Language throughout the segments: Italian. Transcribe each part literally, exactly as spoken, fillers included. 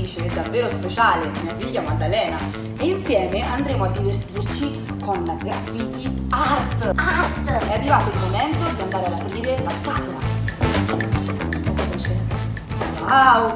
direttrice davvero speciale, mia figlia Maddalena, e insieme andremo a divertirci con graffiti art. Art! È arrivato il momento di andare ad aprire la scatola. Oh, cosa c'è? Wow!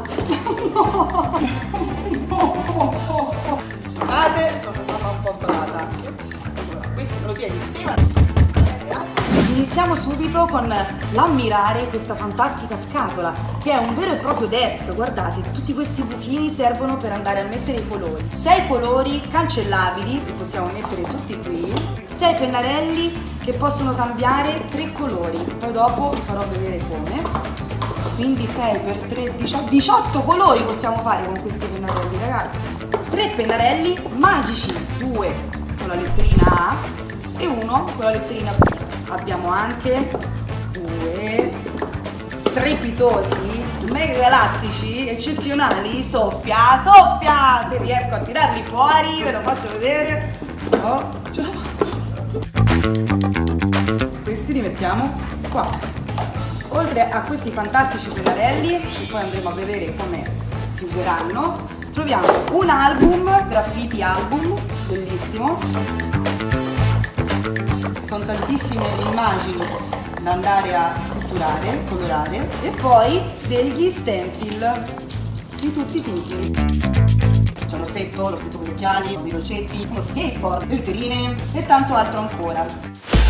Scusate, sono mamma un po' sbalata. Allora, questo me lo tieni te. Iniziamo subito con l'ammirare questa fantastica scatola, che è un vero e proprio desk. Guardate, tutti questi buchini servono per andare a mettere i colori. Sei colori cancellabili, li possiamo mettere tutti qui. Sei pennarelli che possono cambiare tre colori. Poi dopo vi farò vedere come. Quindi sei per tre, diciotto colori possiamo fare con questi pennarelli, ragazzi. Tre pennarelli magici, due con la letterina A e uno con la letterina B. Abbiamo anche due strepitosi, mega galattici, eccezionali, soffia, soffia! Se riesco a tirarli fuori ve lo faccio vedere. Oh, ce la faccio! Questi li mettiamo qua. Oltre a questi fantastici pennarelli, che poi andremo a vedere come si useranno, troviamo un album, graffiti album, bellissimo, con tantissime immagini da andare a pitturare, colorare, e poi degli stencil di tutti i tipi. C'è l'orsetto, l'orsetto con gli occhiali, i rocetti, uno skateboard, letterine e tanto altro ancora.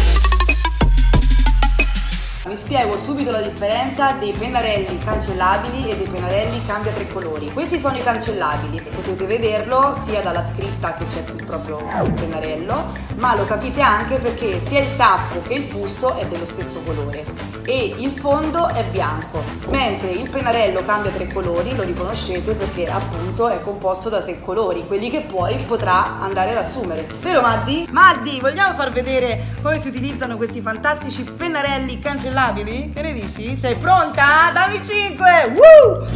Vi spiego subito la differenza dei pennarelli cancellabili e dei pennarelli cambia tre colori. Questi sono i cancellabili, potete vederlo sia dalla scritta che c'è qui proprio il pennarello, ma lo capite anche perché sia il tappo che il fusto è dello stesso colore e il fondo è bianco, mentre il pennarello cambia tre colori lo riconoscete perché appunto è composto da tre colori, quelli che poi potrà andare ad assumere. Vero Maddi? Maddi, vogliamo far vedere come si utilizzano questi fantastici pennarelli cancellabili? Che ne dici? Sei pronta? Dammi cinque! Woo!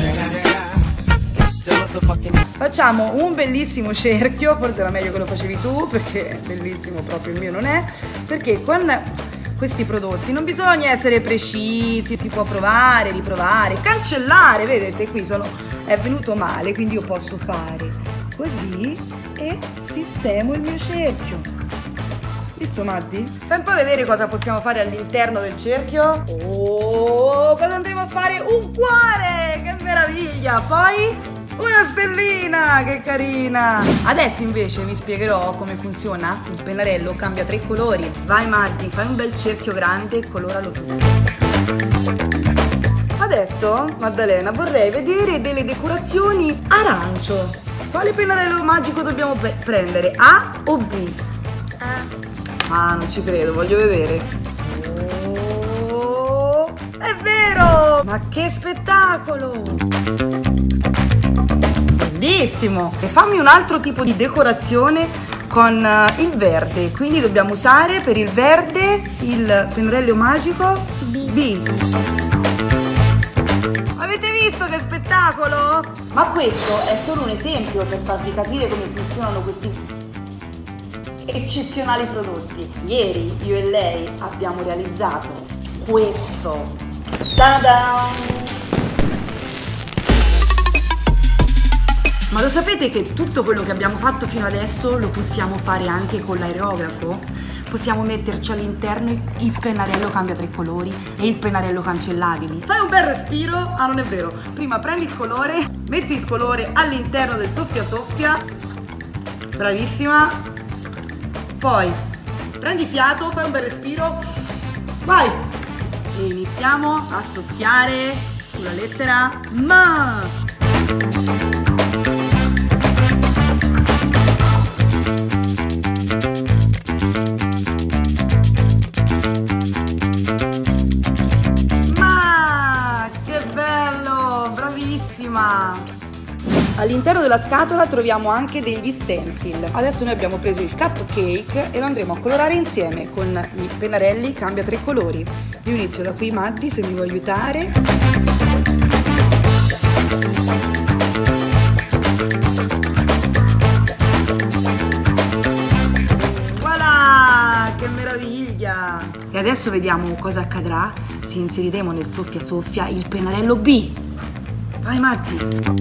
Facciamo un bellissimo cerchio, forse era meglio che lo facevi tu perché bellissimo proprio il mio non è, perché con questi prodotti non bisogna essere precisi, si può provare, riprovare, cancellare, vedete qui sono, è venuto male, quindi io posso fare così e sistemo il mio cerchio. Visto Maddi? Fai un po' vedere cosa possiamo fare all'interno del cerchio. Oh, cosa andremo a fare? Un cuore! Che meraviglia! Poi una stellina! Che carina! Adesso invece vi spiegherò come funziona. Il pennarello cambia tre colori. Vai Maddi, fai un bel cerchio grande e coloralo tu. Adesso, Maddalena, vorrei vedere delle decorazioni arancio. Quale pennarello magico dobbiamo prendere? A o B? A. Ah, non ci credo, voglio vedere. Oh, è vero! Ma che spettacolo! Bellissimo! E fammi un altro tipo di decorazione con uh, il verde. Quindi dobbiamo usare per il verde il pennarello magico B. B. Avete visto che spettacolo? Ma questo è solo un esempio per farvi capire come funzionano questi eccezionali prodotti. Ieri io e lei abbiamo realizzato questo. Ta-da! Ma lo sapete che tutto quello che abbiamo fatto fino adesso lo possiamo fare anche con l'aerografo? Possiamo metterci all'interno il pennarello cambia tre colori e il pennarello cancellabili. Fai un bel respiro. Ah, non è vero. Prima prendi il colore, metti il colore all'interno del soffia soffia. Bravissima. Poi prendi fiato, fai un bel respiro, vai! E iniziamo a soffiare sulla lettera M. Ma che bello! Bravissima! All'interno della scatola troviamo anche degli stencil. Adesso noi abbiamo preso il cupcake e lo andremo a colorare insieme con i pennarelli cambia tre colori. Io inizio da qui, Maddi, se mi vuoi aiutare. Voilà! Che meraviglia! E adesso vediamo cosa accadrà se inseriremo nel soffia soffia il pennarello B. Vai Matti.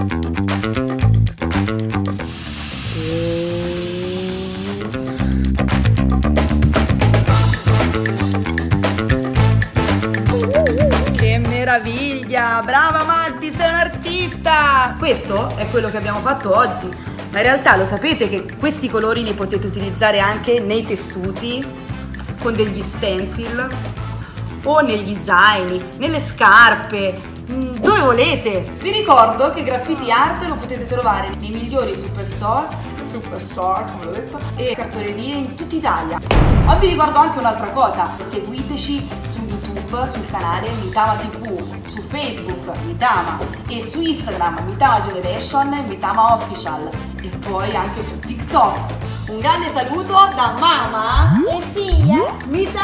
Che meraviglia! Brava Matti, sei un artista! Questo è quello che abbiamo fatto oggi, ma in realtà lo sapete che questi colori li potete utilizzare anche nei tessuti, con degli stencil, o negli zaini, nelle scarpe, dove volete. Vi ricordo che Graffiti Art lo potete trovare nei migliori superstore, superstore come l'ho detto, e cartolerie in tutta Italia. Ma vi ricordo anche un'altra cosa: seguiteci su YouTube, sul canale Mitama tivù, su Facebook Mitama e su Instagram Mitama Generation, Mitama Official, e poi anche su TikTok. Un grande saluto da mamma e figlia Mitama.